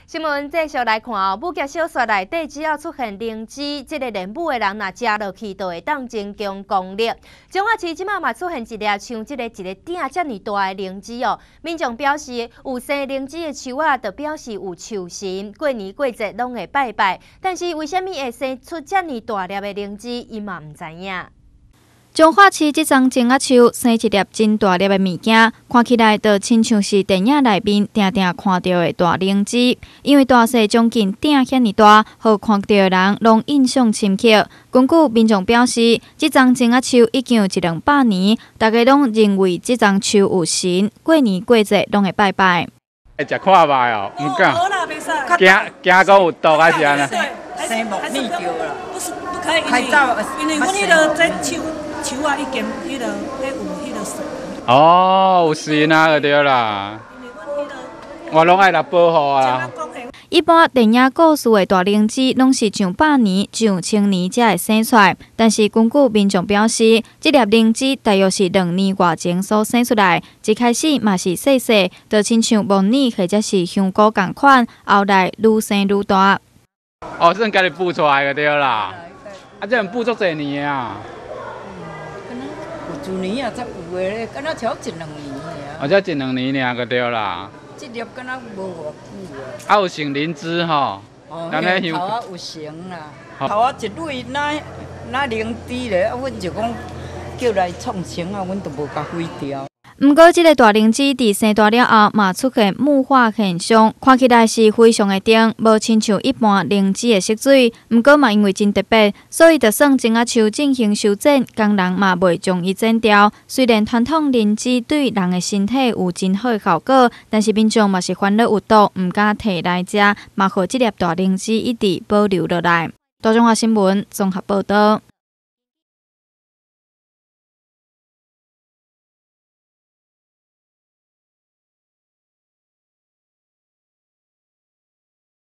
新闻继续来看哦，武侠小说内底只要出现灵芝，这个练武的人若食落去，就会当增强功力。彰化市即马嘛出现一粒像这个一个鼎遮尔大的灵芝哦，民众表示有生灵芝的树啊，就表示有寿神，过年过节拢会拜拜。但是为什么会生出遮尔大粒的灵芝，伊嘛唔知影。 彰化市这丛种仔树生一粒真大粒的物件，看起来就亲像是电影内面定定看到的大灵芝。因为大小将近鼎遐尼大，互看到的人拢印象深刻。根据民众表示，这丛种仔树已经有100-200年，大家拢认为这丛树有神，过年过节拢会拜拜。 会食看卖哦，唔敢，惊讲有毒还是安那？ 生木蜜叫啦， 不可以， 开灶， 因为阮迄个在树啊，已经迄个有迄个神。 哦，有神啊，就对啦。我拢爱来保护啊。 一般电影故事的大灵芝，拢是上100年、上1000年才会生出来。但是根据民众表示，这粒灵芝大约是2年外前所生出来，一开始嘛是细细，就亲像木耳或者是香菇同款，后来愈生愈大。 哦，这家己孵出来就对啦。啊，这人孵足侪年啊。 有一年啊才有诶咧，敢若超1-2年尔。 哦，才1-2年尔就对啦。 这粒敢若无偌久啊。 啊，有成灵芝吼。 哦，头啊有成啦。头啊一蕊那灵芝咧，啊，阮就讲叫来创成啊，阮都无甲毁掉。 不过，这个大灵芝伫生大了后，嘛出现木化现象，看起来是非常的甜，无亲像一般灵芝的色水。不过嘛，因为真特别，所以就算种仔树进行修剪，工人嘛袂将伊剪掉。虽然传统灵芝对人的身体有真好的效果，但是民众嘛是烦恼有毒，唔敢摕来食，嘛互这粒大灵芝一直保留落来。大中华新闻综合报道。